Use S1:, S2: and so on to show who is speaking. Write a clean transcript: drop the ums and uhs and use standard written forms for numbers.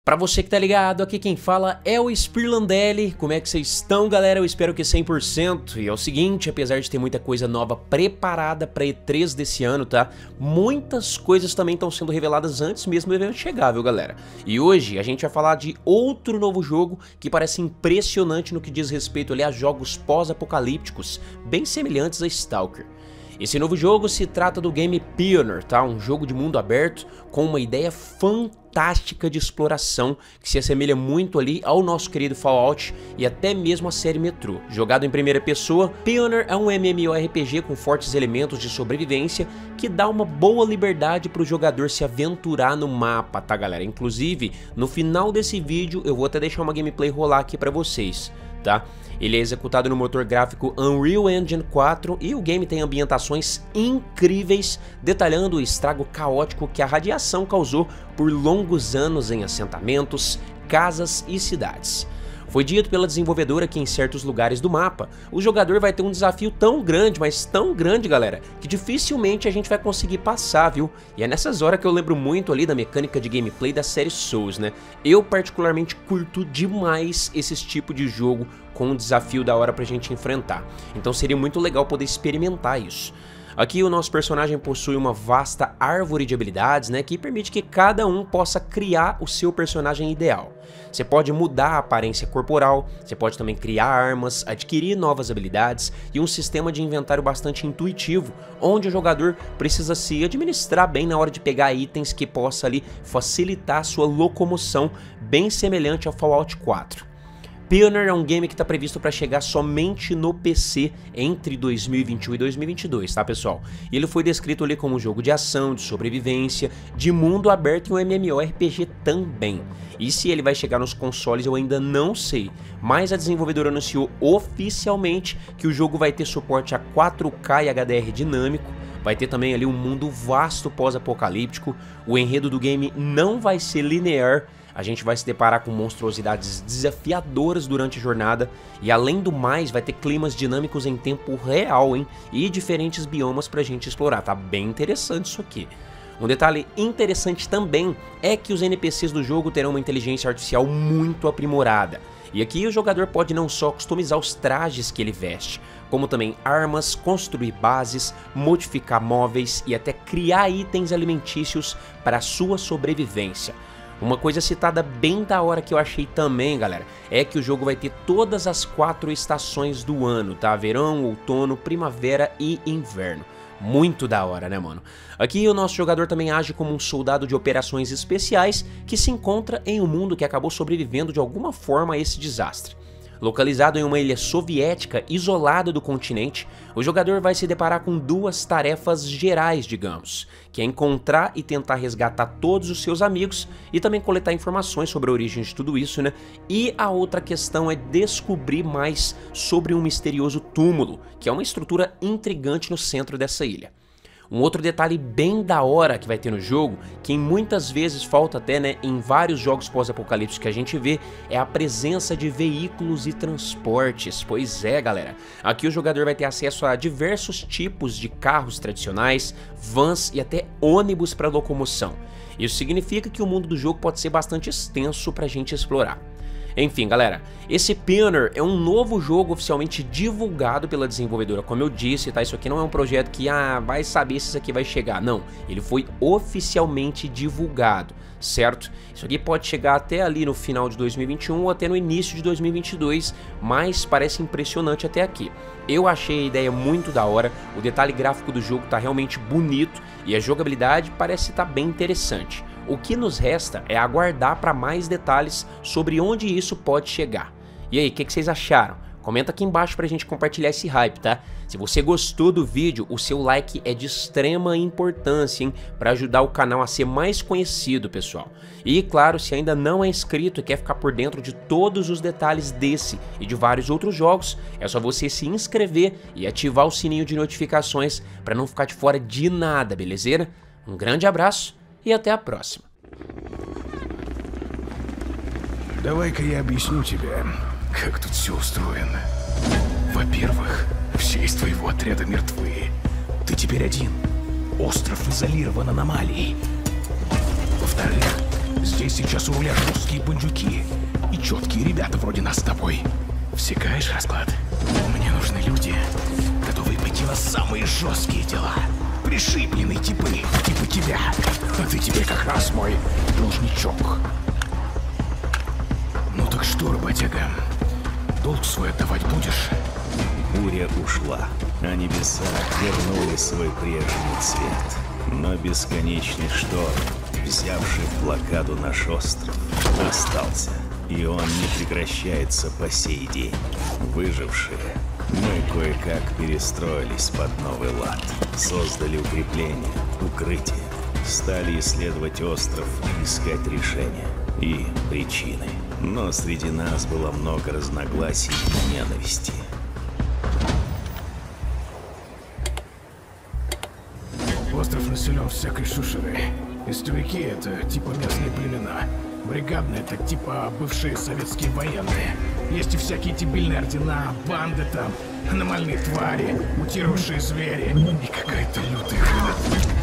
S1: Pra você que tá ligado, aqui quem fala é o Spirlandelli. Como é que vocês estão, galera? Eu espero que 100%. E é o seguinte, apesar de ter muita coisa nova preparada pra E3 desse ano, tá? Muitas coisas também estão sendo reveladas antes mesmo do evento chegar, viu, galera? E hoje a gente vai falar de outro novo jogo que parece impressionante no que diz respeito ali a jogos pós-apocalípticos, bem semelhantes a Stalker. Esse novo jogo se trata do game Pioneer, tá? Um jogo de mundo aberto com uma ideia fantástica de exploração que se assemelha muito ali ao nosso querido Fallout e até mesmo a série Metro. Jogado em primeira pessoa, Pioneer é um MMORPG com fortes elementos de sobrevivência que dá uma boa liberdade para o jogador se aventurar no mapa, tá, galera? Inclusive, no final desse vídeo eu vou até deixar uma gameplay rolar aqui para vocês, tá? Ele é executado no motor gráfico Unreal Engine 4 e o game tem ambientações incríveis, detalhando o estrago caótico que a radiação causou por longos anos em assentamentos, casas e cidades. Foi dito pela desenvolvedora que em certos lugares do mapa, o jogador vai ter um desafio tão grande, mas tão grande, galera, que dificilmente a gente vai conseguir passar, viu? E é nessas horas que eu lembro muito ali da mecânica de gameplay da série Souls, né? Eu particularmente curto demais esse tipo de jogo com um desafio da hora pra gente enfrentar. Então seria muito legal poder experimentar isso. Aqui o nosso personagem possui uma vasta árvore de habilidades, né, que permite que cada um possa criar o seu personagem ideal. Você pode mudar a aparência corporal, você pode também criar armas, adquirir novas habilidades e um sistema de inventário bastante intuitivo, onde o jogador precisa se administrar bem na hora de pegar itens que possa ali facilitar a sua locomoção, bem semelhante ao Fallout 4. Pioneer é um game que está previsto para chegar somente no PC entre 2021 e 2022, tá, pessoal? E ele foi descrito ali como um jogo de ação, de sobrevivência, de mundo aberto e um MMORPG também. E se ele vai chegar nos consoles eu ainda não sei, mas a desenvolvedora anunciou oficialmente que o jogo vai ter suporte a 4K e HDR dinâmico. Vai ter também ali um mundo vasto pós-apocalíptico, o enredo do game não vai ser linear, a gente vai se deparar com monstruosidades desafiadoras durante a jornada e além do mais vai ter climas dinâmicos em tempo real, hein? E diferentes biomas pra gente explorar, tá bem interessante isso aqui. Um detalhe interessante também é que os NPCs do jogo terão uma inteligência artificial muito aprimorada. E aqui o jogador pode não só customizar os trajes que ele veste, como também armas, construir bases, modificar móveis e até criar itens alimentícios para a sua sobrevivência. Uma coisa citada bem da hora que eu achei também, galera, é que o jogo vai ter todas as 4 estações do ano, tá? Verão, outono, primavera e inverno. Muito da hora, né, mano? Aqui o nosso jogador também age como um soldado de operações especiais que se encontra em um mundo que acabou sobrevivendo de alguma forma a esse desastre. Localizado em uma ilha soviética isolada do continente, o jogador vai se deparar com duas tarefas gerais, digamos, que é encontrar e tentar resgatar todos os seus amigos e também coletar informações sobre a origem de tudo isso, né? E a outra questão é descobrir mais sobre um misterioso túmulo, que é uma estrutura intrigante no centro dessa ilha. Um outro detalhe bem da hora que vai ter no jogo, que muitas vezes falta até, né, em vários jogos pós-apocalípticos que a gente vê, é a presença de veículos e transportes. Pois é, galera, aqui o jogador vai ter acesso a diversos tipos de carros tradicionais, vans e até ônibus para locomoção. Isso significa que o mundo do jogo pode ser bastante extenso para a gente explorar. Enfim, galera, esse Pioneer é um novo jogo oficialmente divulgado pela desenvolvedora, como eu disse, tá? Isso aqui não é um projeto que, vai saber se isso aqui vai chegar, não. Ele foi oficialmente divulgado, certo? Isso aqui pode chegar até ali no final de 2021 ou até no início de 2022, mas parece impressionante até aqui. Eu achei a ideia muito da hora, o detalhe gráfico do jogo tá realmente bonito e a jogabilidade parece estar bem interessante. O que nos resta é aguardar para mais detalhes sobre onde isso pode chegar. E aí, o que vocês acharam? Comenta aqui embaixo pra gente compartilhar esse hype, tá? Se você gostou do vídeo, o seu like é de extrema importância, hein? Pra ajudar o canal a ser mais conhecido, pessoal. E claro, se ainda não é inscrito e quer ficar por dentro de todos os detalhes desse e de vários outros jogos, é só você se inscrever e ativar o sininho de notificações pra não ficar de fora de nada, belezeira? Um grande abraço e até a próxima.
S2: Давай-ка я объясню тебе, как тут все устроено. Во-первых, все из твоего отряда мертвы. Ты теперь один. Остров изолирован аномалией. Во-вторых, Здесь сейчас у руля жесткие бандюки и четкие ребята вроде нас с тобой. Всекаешь расклад? Мне нужны люди, готовые пойти на самые жесткие дела. Пришибленные типы, типа тебя. А ты теперь как раз мой должничок. Ну так что, работяга, долг свой отдавать будешь?
S3: Буря ушла, а небеса вернули свой прежний цвет. Но бесконечный шторм, взявший в блокаду наш остров, остался. И он не прекращается по сей день. Выжившие, мы кое-как перестроились под новый лад. Создали укрепления, укрытия. Стали исследовать остров и искать решения и причины. Но среди нас было много разногласий и ненависти.
S2: Остров населен всякой шушерой. Истовики — это типа местные племена. Бригадные — это типа бывшие советские военные. Есть и всякие дебильные ордена, банды там, аномальные твари, мутировавшие звери и какая-то лютая хрень.